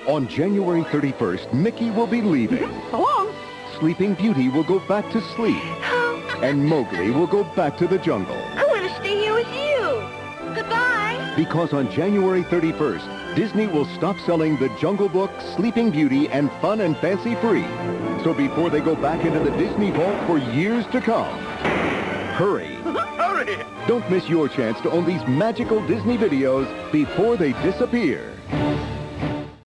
On January 31st, Mickey will be leaving. So long. Sleeping Beauty will go back to sleep. And Mowgli will go back to the jungle. I want to stay here with you. Goodbye. Because on January 31st, Disney will stop selling The Jungle Book, Sleeping Beauty, and Fun and Fancy Free. So before they go back into the Disney vault for years to come, hurry. Hurry! Don't miss your chance to own these magical Disney videos before they disappear.